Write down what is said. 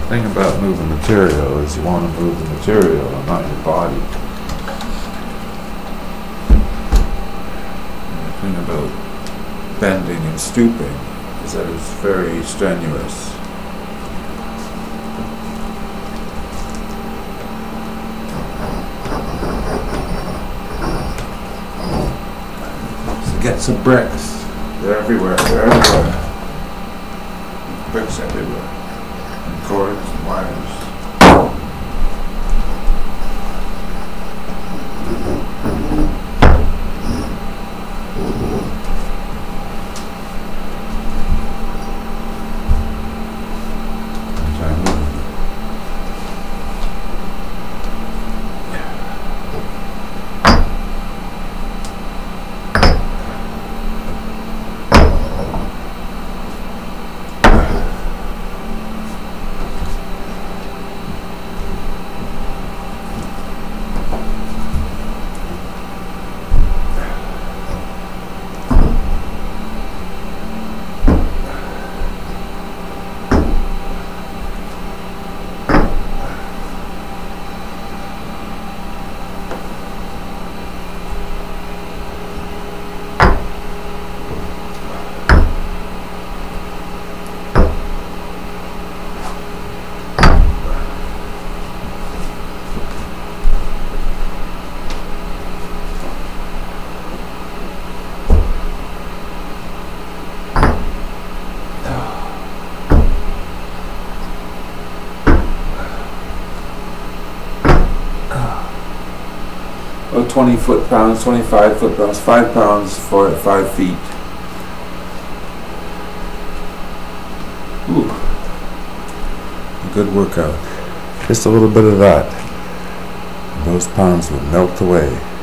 The thing about moving material is you want to move the material and not your body. And the thing about bending and stooping is that it's very strenuous. So get some bricks. They're everywhere. They're everywhere. Bricks everywhere. And cords and wires. About 20 foot-pounds, 25 foot-pounds, 5 pounds for 5 feet. Ooh. A good workout. Just a little bit of that. Those pounds would melt away.